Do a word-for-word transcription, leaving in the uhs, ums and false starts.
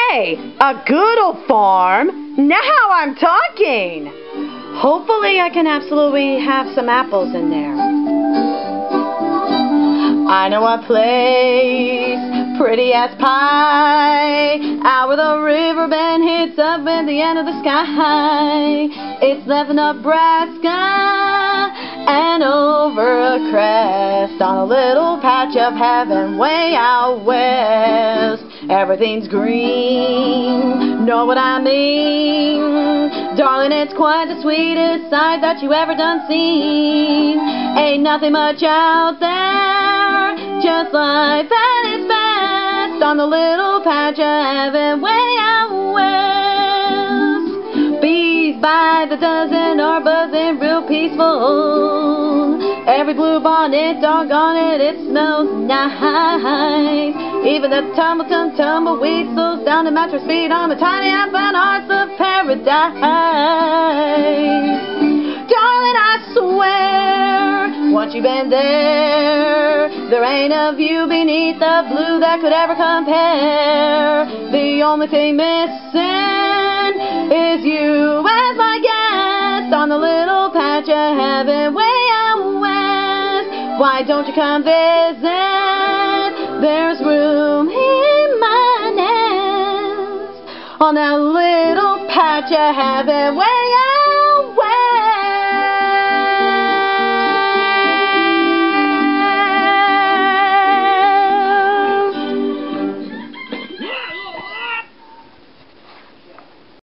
Hey, a good old farm. Now I'm talking. Hopefully I can absolutely have some apples in there. I know a place, pretty as pie, out where the river bend hits up at the end of the sky. It's left in Nebraska and over a crest on a little patch of heaven way out west. Everything's green, know what I mean? Darling, it's quite the sweetest sight that you ever done seen. Ain't nothing much out there, just life at its best on the little patch of heaven way out west. Bees by the dozen are buzzing real peaceful. Every bluebonnet, doggone it, it smells nice. Even the tumble-tum tumbleweed slows down to mattress feet on the tiny infant hearts of paradise. Darling, I swear, once you've been there, there ain't a view beneath the blue that could ever compare. The only thing missing is you as my guest on the little patch of heaven way out west. Why don't you come visit? There's room in my nest on that little patch of heaven way